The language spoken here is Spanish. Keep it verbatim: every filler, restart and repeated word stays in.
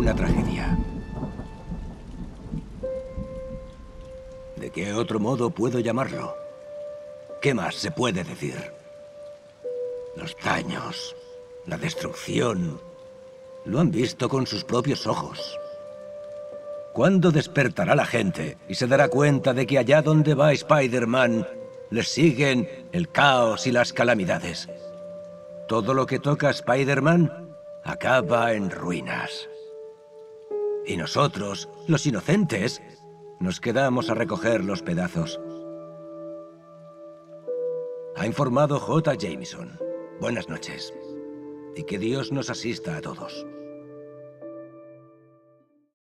una tragedia. ¿De qué otro modo puedo llamarlo? ¿Qué más se puede decir? Los daños, la destrucción, lo han visto con sus propios ojos. ¿Cuándo despertará la gente y se dará cuenta de que allá donde va Spider-Man les siguen el caos y las calamidades? Todo lo que toca a Spider-Man acaba en ruinas. Y nosotros, los inocentes, nos quedamos a recoger los pedazos. Ha informado J. Jameson. Buenas noches. Y que Dios nos asista a todos.